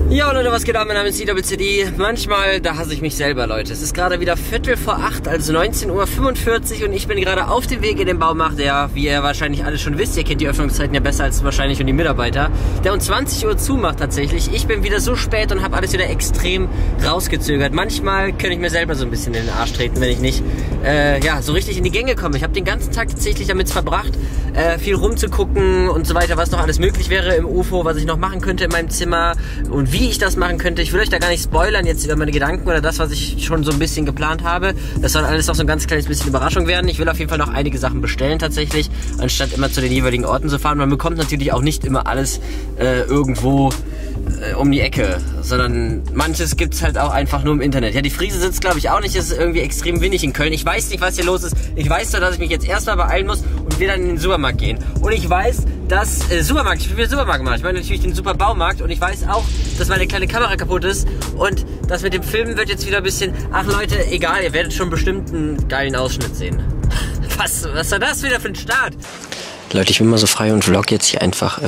Ja Leute, was geht ab? Mein Name ist IWCD. Manchmal, da hasse ich mich selber, Leute. Es ist gerade wieder 7:45, also 19:45 Uhr und ich bin gerade auf dem Weg in den Baumarkt, der, wie ihr wahrscheinlich alle schon wisst, ihr kennt die Öffnungszeiten ja besser als wahrscheinlich schon die Mitarbeiter, der um 20 Uhr zumacht tatsächlich. Ich bin wieder so spät und habe alles wieder extrem rausgezögert. Manchmal könnte ich mir selber so ein bisschen in den Arsch treten, wenn ich nicht ja, so richtig in die Gänge komme. Ich habe den ganzen Tag tatsächlich damit verbracht, viel rumzugucken und so weiter, was noch alles möglich wäre im UFO, was ich noch machen könnte in meinem Zimmer und wie ich das machen könnte. Ich will euch da gar nicht spoilern jetzt über meine Gedanken oder das, was ich schon so ein bisschen geplant habe. Das soll alles noch so ein ganz kleines bisschen Überraschung werden. Ich will auf jeden Fall noch einige Sachen bestellen tatsächlich, anstatt immer zu den jeweiligen Orten zu fahren. Man bekommt natürlich auch nicht immer alles irgendwo um die Ecke, sondern manches gibt es halt auch einfach nur im Internet. Ja, die Friese sitzt glaube ich auch nicht, es ist irgendwie extrem windig in Köln. Ich weiß nicht, was hier los ist. Ich weiß nur, dass ich mich jetzt erstmal beeilen muss und wir dann in den Supermarkt gehen. Und ich weiß, dass Supermarkt, ich will den Supermarkt machen. Ich meine natürlich den Superbaumarkt und ich weiß auch, dass meine kleine Kamera kaputt ist und das mit dem Filmen wird jetzt wieder ein bisschen, ach Leute, egal, ihr werdet schon bestimmt einen geilen Ausschnitt sehen. Was war das wieder für ein Start? Leute, ich bin mal so frei und vlog jetzt hier einfach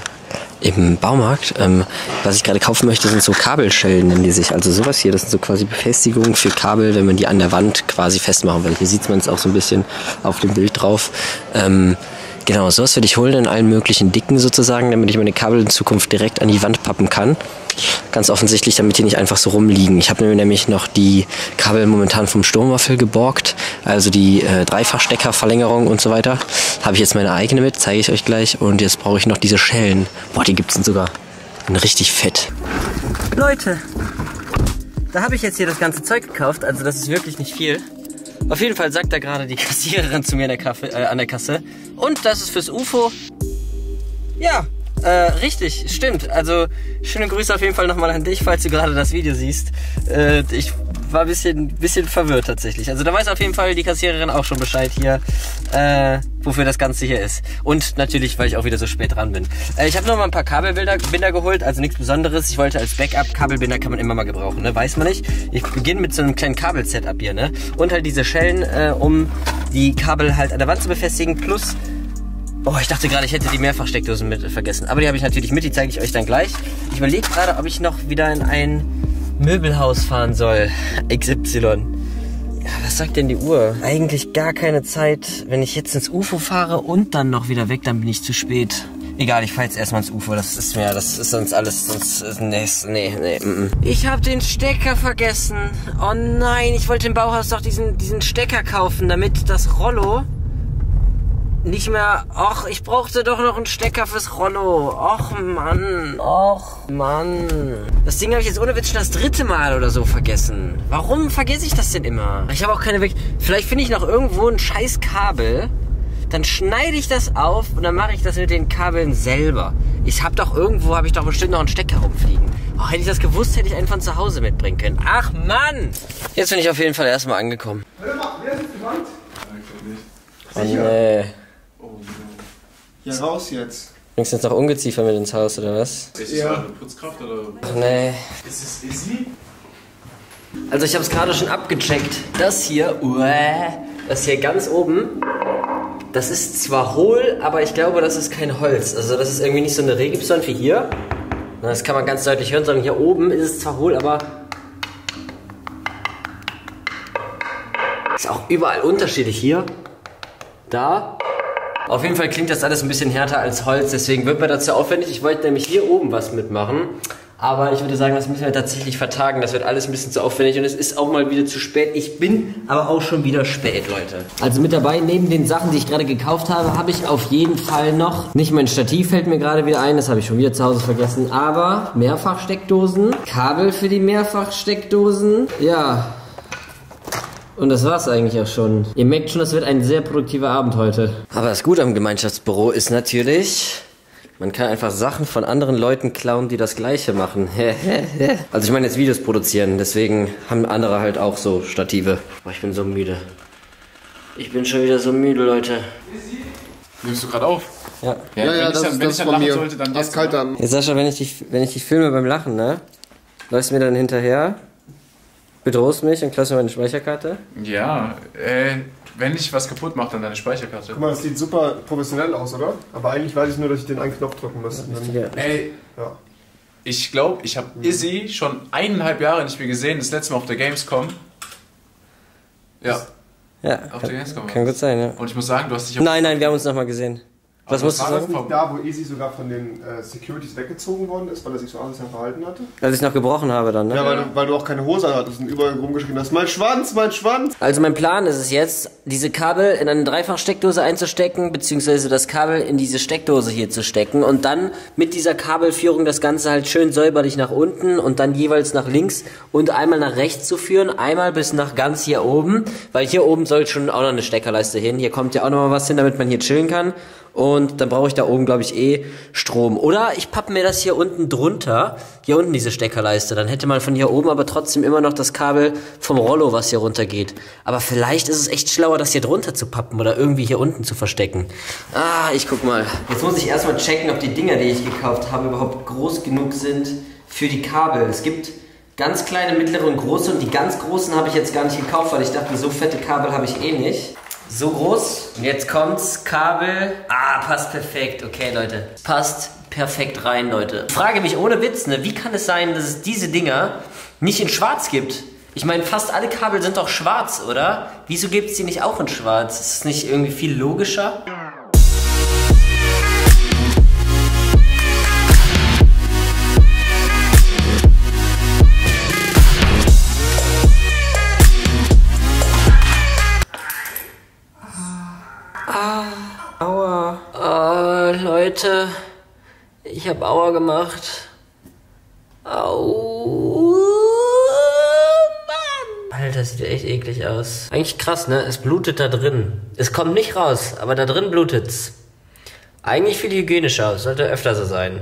im Baumarkt. Was ich gerade kaufen möchte, sind so Kabelschellen, nennen die sich. Also sowas hier, das sind so quasi Befestigungen für Kabel, wenn man die an der Wand quasi festmachen will. Hier sieht man es auch so ein bisschen auf dem Bild drauf. Genau, sowas werde ich holen in allen möglichen Dicken sozusagen, damit ich meine Kabel in Zukunft direkt an die Wand pappen kann. Ganz offensichtlich, damit die nicht einfach so rumliegen. Ich habe mir nämlich noch die Kabel momentan vom Sturmwaffel geborgt, also die Dreifachsteckerverlängerung und so weiter. Habe ich jetzt meine eigene mit, zeige ich euch gleich. Und jetzt brauche ich noch diese Schellen. Boah, die gibt es sogar richtig fett. Leute, da habe ich jetzt hier das ganze Zeug gekauft, also das ist wirklich nicht viel. Auf jeden Fall sagt da gerade die Kassiererin zu mir an der Kasse. Und das ist fürs UFO. Ja, richtig, stimmt. Also schöne Grüße auf jeden Fall nochmal an dich, falls du gerade das Video siehst. Ich war ein bisschen verwirrt tatsächlich. Also da weiß auf jeden Fall die Kassiererin auch schon Bescheid hier, wofür das Ganze hier ist. Und natürlich, weil ich auch wieder so spät dran bin. Ich habe noch mal ein paar Kabelbinder geholt, also nichts Besonderes. Ich wollte als Backup, Kabelbinder kann man immer mal gebrauchen, ne? Weiß man nicht. Ich beginne mit so einem kleinen Kabelsetup hier, ne? Und halt diese Schellen, um die Kabel halt an der Wand zu befestigen, plus... Oh, ich dachte gerade, ich hätte die Mehrfachsteckdosen mit vergessen. Aber die habe ich natürlich mit, die zeige ich euch dann gleich. Ich überlege gerade, ob ich noch wieder in ein Möbelhaus fahren soll. XY. Ja, was sagt denn die Uhr? Eigentlich gar keine Zeit. Wenn ich jetzt ins UFO fahre und dann noch wieder weg, dann bin ich zu spät. Egal, ich fahre jetzt erstmal ins UFO. Das ist sonst alles, nee. Ich habe den Stecker vergessen. Oh nein, ich wollte im Bauhaus doch diesen Stecker kaufen, damit das Rollo nicht mehr... Och, ich brauchte doch noch einen Stecker fürs Rollo. Och, Mann. Das Ding habe ich jetzt ohne Witz schon das 3. Mal oder so vergessen. Warum vergesse ich das denn immer? Ich habe auch keine... Vielleicht finde ich noch irgendwo ein scheiß Kabel. Dann schneide ich das auf und dann mache ich das mit den Kabeln selber. Habe ich doch bestimmt noch einen Stecker rumfliegen. Oh, hätte ich das gewusst, hätte ich einen von zu Hause mitbringen können. Ach, Mann. Jetzt bin ich auf jeden Fall erstmal angekommen. Wer ist die Wand? Oh, nee. Ja, raus jetzt. Bringst du jetzt noch Ungeziefer mit ins Haus, oder was? Ist das eine Putzkraft oder? Ach nee. Ist es easy? Also ich habe es gerade schon abgecheckt. Das hier ganz oben, das ist zwar hohl, aber ich glaube, das ist kein Holz. Also das ist irgendwie nicht so eine Rehgipswand wie hier. Das kann man ganz deutlich hören, sondern hier oben ist es zwar hohl, aber ist auch überall unterschiedlich. Hier, da. Auf jeden Fall klingt das alles ein bisschen härter als Holz, deswegen wird mir das zu aufwendig. Ich wollte nämlich hier oben was mitmachen, aber ich würde sagen, das müssen wir tatsächlich vertagen. Das wird alles ein bisschen zu aufwendig und es ist auch mal wieder zu spät. Ich bin aber auch schon wieder spät, Leute. Also mit dabei, neben den Sachen, die ich gerade gekauft habe, habe ich auf jeden Fall noch, nicht mein Stativ fällt mir gerade wieder ein, das habe ich schon wieder zu Hause vergessen, aber Mehrfachsteckdosen, Kabel für die Mehrfachsteckdosen, ja. Und das war's eigentlich auch schon. Ihr merkt schon, das wird ein sehr produktiver Abend heute. Aber das Gute am Gemeinschaftsbüro ist natürlich, man kann einfach Sachen von anderen Leuten klauen, die das Gleiche machen. Also ich meine jetzt Videos produzieren, deswegen haben andere halt auch so Stative. Boah, ich bin so müde. Ich bin schon wieder so müde, Leute. Nimmst du gerade auf? Ja. Ja, das ist von mir. Sollte, dann das kalt dann. Jetzt Sascha, wenn ich dich filme beim Lachen, ne? Läufst du mir dann hinterher? Bedrohst mich und klaust mir meine Speicherkarte? Ja, wenn ich was kaputt mache, dann deine Speicherkarte. Guck mal, das sieht super professionell aus, oder? Aber eigentlich weiß ich nur, dass ich den einen Knopf drücken muss. Ey, ja. Ich glaube, ich habe Izzy schon 1,5 Jahre nicht mehr gesehen, das letzte Mal auf der Gamescom. Ja. Ja, auf der Gamescom. Kann gut sein, ja. Und ich muss sagen, du hast dich... Nein, wir haben uns nochmal gesehen. Was musst du sagen? Da, wo Izzy sogar von den Securities weggezogen worden ist, weil er sich so anders verhalten hatte? Als ich noch gebrochen habe dann, ne? Ja, weil du auch keine Hose hattest und überall rumgeschrien hast, mein Schwanz, mein Schwanz! Also mein Plan ist es jetzt, diese Kabel in eine Dreifach-Steckdose einzustecken, beziehungsweise das Kabel in diese Steckdose hier zu stecken und dann mit dieser Kabelführung das Ganze halt schön säuberlich nach unten und dann jeweils nach links und einmal nach rechts zu führen, einmal bis nach ganz hier oben, weil hier oben soll schon auch noch eine Steckerleiste hin, hier kommt ja auch noch mal was hin, damit man hier chillen kann. Und dann brauche ich da oben, glaube ich, Strom. Oder ich pappe mir das hier unten drunter, hier unten diese Steckerleiste. Dann hätte man von hier oben aber trotzdem immer noch das Kabel vom Rollo, was hier runter geht. Aber vielleicht ist es echt schlauer, das hier drunter zu pappen oder irgendwie hier unten zu verstecken. Ich guck mal. Jetzt muss ich erstmal checken, ob die Dinger, die ich gekauft habe, überhaupt groß genug sind für die Kabel. Es gibt ganz kleine, mittlere und große und die ganz großen habe ich jetzt gar nicht gekauft, weil ich dachte, so fette Kabel habe ich eh nicht. So groß. Und jetzt kommt's. Kabel. Passt perfekt. Okay, Leute. Passt perfekt rein, Leute. Ich frage mich ohne Witz, ne, wie kann es sein, dass es diese Dinger nicht in schwarz gibt? Ich meine, fast alle Kabel sind doch schwarz, oder? Wieso gibt es die nicht auch in schwarz? Ist es nicht irgendwie viel logischer? Aua. Leute, ich habe Aua gemacht. Au. Mann. Alter, das sieht echt eklig aus. Eigentlich krass, ne? Es blutet da drin. Es kommt nicht raus, aber da drin blutet's. Eigentlich viel hygienischer. Sollte öfter so sein.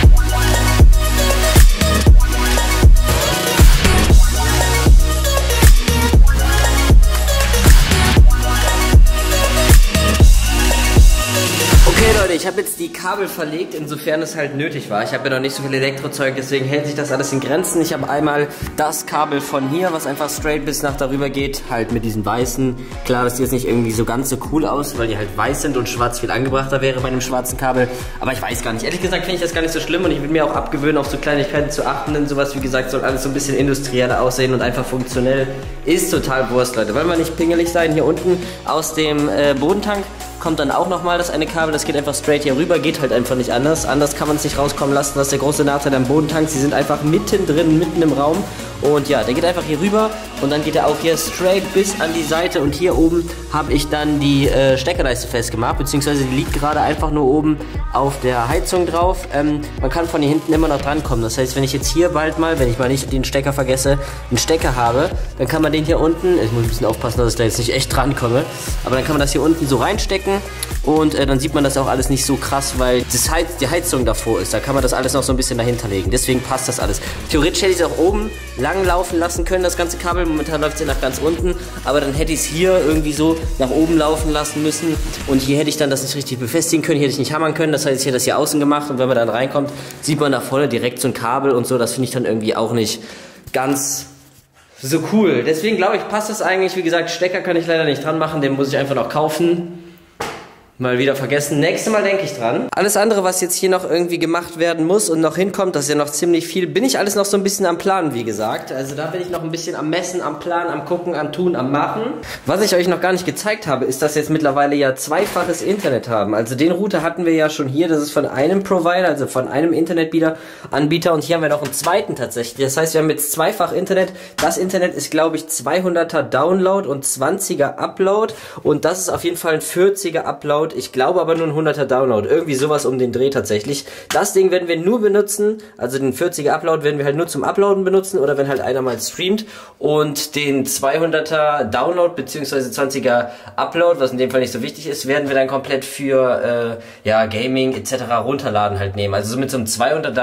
Leute, ich habe jetzt die Kabel verlegt, insofern es halt nötig war. Ich habe ja noch nicht so viel Elektrozeug, deswegen hält sich das alles in Grenzen. Ich habe einmal das Kabel von hier, was einfach straight bis nach darüber geht, halt mit diesen weißen. Klar, das sieht jetzt nicht irgendwie so ganz so cool aus, weil die halt weiß sind und schwarz viel angebrachter wäre bei einem schwarzen Kabel. Aber ich weiß gar nicht. Ehrlich gesagt finde ich das gar nicht so schlimm und ich will mir auch abgewöhnen, auf so Kleinigkeiten zu achten. Denn sowas, wie gesagt, soll alles so ein bisschen industrieller aussehen und einfach funktionell. Ist total Wurst, Leute. Wollen wir nicht pingelig sein? Hier unten aus dem Bodentank kommt dann auch nochmal das eine Kabel, das geht einfach straight hier rüber, geht halt einfach nicht anders. Anders kann man es nicht rauskommen lassen, das ist der große Nachteil am Bodentank. Sie sind einfach mittendrin, mitten im Raum. Und ja, der geht einfach hier rüber und dann geht er auch hier straight bis an die Seite. Und hier oben habe ich dann die Steckerleiste festgemacht, beziehungsweise die liegt gerade einfach nur oben auf der Heizung drauf. Man kann von hier hinten immer noch dran kommen. Das heißt, wenn ich jetzt hier bald mal, wenn ich mal nicht den Stecker vergesse, einen Stecker habe, dann kann man den hier unten, ich muss ein bisschen aufpassen, dass ich da jetzt nicht echt dran komme, aber dann kann man das hier unten so reinstecken. Und dann sieht man das auch alles nicht so krass, weil die Heizung davor ist. Da kann man das alles noch so ein bisschen dahinter legen. Deswegen passt das alles. Theoretisch hätte ich es auch oben lang laufen lassen können, das ganze Kabel. Momentan läuft es ja nach ganz unten. Aber dann hätte ich es hier irgendwie so nach oben laufen lassen müssen. Und hier hätte ich dann das nicht richtig befestigen können. Hier hätte ich nicht hammern können. Das heißt, ich hätte das hier außen gemacht. Und wenn man dann reinkommt, sieht man da vorne direkt so ein Kabel und so. Das finde ich dann irgendwie auch nicht ganz so cool. Deswegen glaube ich, passt das eigentlich. Wie gesagt, Stecker kann ich leider nicht dran machen. Den muss ich einfach noch kaufen. Mal wieder vergessen. Nächstes Mal denke ich dran. Alles andere, was jetzt hier noch irgendwie gemacht werden muss und noch hinkommt, das ist ja noch ziemlich viel, bin ich alles noch so ein bisschen am Planen, wie gesagt. Also da bin ich noch ein bisschen am Messen, am Planen, am Gucken, am Tun, am Machen. Was ich euch noch gar nicht gezeigt habe, ist, dass wir jetzt mittlerweile ja zweifaches Internet haben. Also den Router hatten wir ja schon hier, das ist von einem Provider, also von einem Anbieter und hier haben wir noch einen zweiten tatsächlich. Das heißt, wir haben jetzt zweifach Internet. Das Internet ist, glaube ich, 200er Download und 20er Upload und das ist auf jeden Fall ein 40er Upload. Ich glaube aber nur ein 100er Download. Irgendwie sowas um den Dreh tatsächlich. Das Ding werden wir nur benutzen, also den 40er Upload werden wir halt nur zum Uploaden benutzen oder wenn halt einer mal streamt. Und den 200er Download bzw. 20er Upload, was in dem Fall nicht so wichtig ist, werden wir dann komplett für ja, Gaming etc. runterladen halt nehmen. Also so mit so einem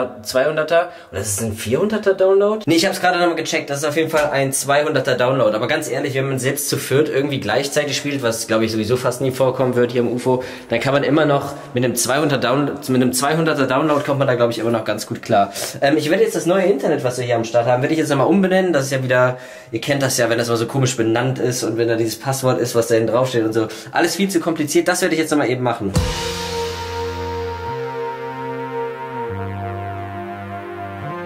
200er, oder ist es ein 400er Download? Nee, ich habe es gerade nochmal gecheckt. Das ist auf jeden Fall ein 200er Download. Aber ganz ehrlich, wenn man selbst zu viert irgendwie gleichzeitig spielt, was glaube ich sowieso fast nie vorkommen wird hier im UFO, dann kann man immer noch mit einem 200er Download kommt man da glaube ich immer noch ganz gut klar. Ich werde jetzt das neue Internet, was wir hier am Start haben, werde ich jetzt nochmal umbenennen. Das ist ja wieder, ihr kennt das ja, wenn das mal so komisch benannt ist und wenn da dieses Passwort ist, was da hinten draufsteht und so. Alles viel zu kompliziert, das werde ich jetzt nochmal eben machen. 5, 4, 3, 2, 1,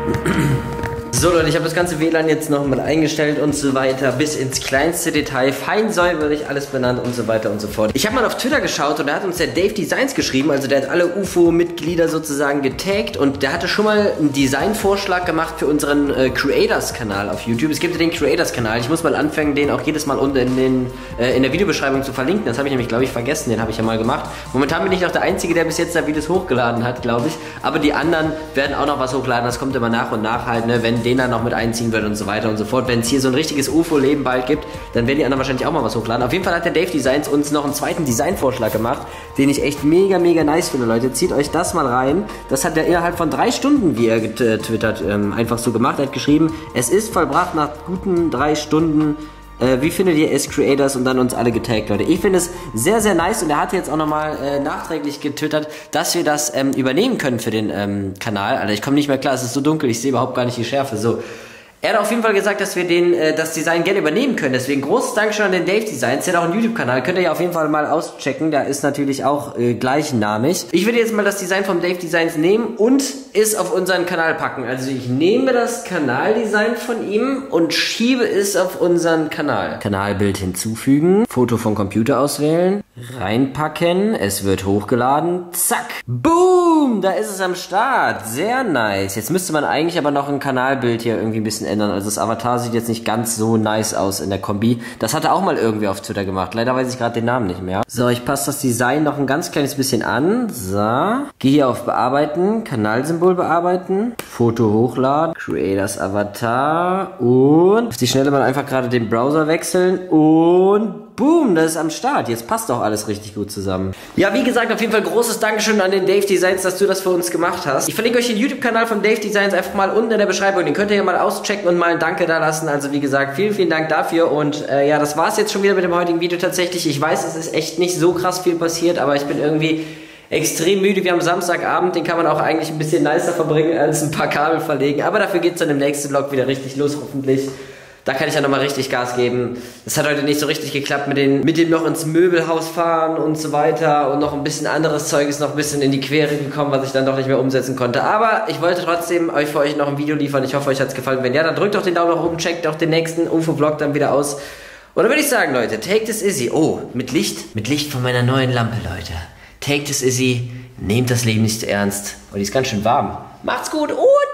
So Leute, ich habe das ganze WLAN jetzt nochmal eingestellt und so weiter, bis ins kleinste Detail, fein säuberlich alles benannt und so weiter und so fort. Ich habe mal auf Twitter geschaut und da hat uns der Dave Designs geschrieben, also der hat alle UFO-Mitglieder sozusagen getaggt und der hatte schon mal einen Designvorschlag gemacht für unseren Creators-Kanal auf YouTube. Es gibt ja den Creators-Kanal, ich muss mal anfangen, den auch jedes Mal unten in der Videobeschreibung zu verlinken. Das habe ich nämlich, glaube ich, vergessen, den habe ich ja mal gemacht. Momentan bin ich noch der Einzige, der bis jetzt da Videos hochgeladen hat, glaube ich. Aber die anderen werden auch noch was hochladen, das kommt immer nach und nach halt, ne, wenn den dann noch mit einziehen wird und so weiter und so fort. Wenn es hier so ein richtiges UFO-Leben bald gibt, dann werden die anderen wahrscheinlich auch mal was hochladen. Auf jeden Fall hat der Dave Designs uns noch einen zweiten Designvorschlag gemacht, den ich echt mega, mega nice finde, Leute. Zieht euch das mal rein. Das hat er innerhalb von 3 Stunden, wie er getwittert, einfach so gemacht. Er hat geschrieben, es ist vollbracht nach guten 3 Stunden. Wie findet ihr es, Creators? Und dann uns alle getaggt, Leute. Ich finde es sehr, sehr nice und er hat jetzt auch nochmal nachträglich getwittert, dass wir das übernehmen können für den Kanal. Alter, ich komme nicht mehr klar, es ist so dunkel, ich sehe überhaupt gar nicht die Schärfe. So. Er hat auf jeden Fall gesagt, dass wir das Design gerne übernehmen können. Deswegen großes Dankeschön an den Dave Designs. Der hat auch einen YouTube-Kanal. Könnt ihr ja auf jeden Fall mal auschecken. Da ist natürlich auch gleichnamig. Ich würde jetzt mal das Design vom Dave Designs nehmen und es auf unseren Kanal packen. Also ich nehme das Kanaldesign von ihm und schiebe es auf unseren Kanal. Kanalbild hinzufügen. Foto vom Computer auswählen. Reinpacken. Es wird hochgeladen. Zack. Boom! Da ist es am Start. Sehr nice. Jetzt müsste man eigentlich aber noch ein Kanalbild hier irgendwie ein bisschen ändern. Also das Avatar sieht jetzt nicht ganz so nice aus in der Kombi. Das hat er auch mal irgendwie auf Twitter gemacht. Leider weiß ich gerade den Namen nicht mehr. So, ich passe das Design noch ein ganz kleines bisschen an. So. Gehe hier auf Bearbeiten. Kanalsymbol bearbeiten. Foto hochladen. Creators Avatar. Und auf die Schnelle mal einfach gerade den Browser wechseln. Und boom, das ist am Start. Jetzt passt doch alles richtig gut zusammen. Ja, wie gesagt, auf jeden Fall großes Dankeschön an den Dave Designs, dass du das für uns gemacht hast. Ich verlinke euch den YouTube-Kanal von Dave Designs einfach mal unten in der Beschreibung. Den könnt ihr ja mal auschecken und mal ein Danke da lassen. Also wie gesagt, vielen, vielen Dank dafür. Und ja, das war's jetzt schon wieder mit dem heutigen Video tatsächlich. Ich weiß, es ist echt nicht so krass viel passiert, aber ich bin irgendwie extrem müde. Wir haben Samstagabend, den kann man auch eigentlich ein bisschen nicer verbringen als ein paar Kabel verlegen. Aber dafür geht's dann im nächsten Vlog wieder richtig los, hoffentlich. Da kann ich ja nochmal richtig Gas geben. Das hat heute nicht so richtig geklappt mit dem noch ins Möbelhaus fahren und so weiter. Und noch ein bisschen anderes Zeug ist noch ein bisschen in die Quere gekommen, was ich dann doch nicht mehr umsetzen konnte. Aber ich wollte trotzdem für euch noch ein Video liefern. Ich hoffe, euch hat es gefallen. Wenn ja, dann drückt doch den Daumen nach oben, checkt doch den nächsten UFO-Vlog dann wieder aus. Und dann würde ich sagen, Leute, take this easy. Oh, mit Licht von meiner neuen Lampe, Leute. Take this easy, nehmt das Leben nicht zu ernst. Und die ist ganz schön warm. Macht's gut und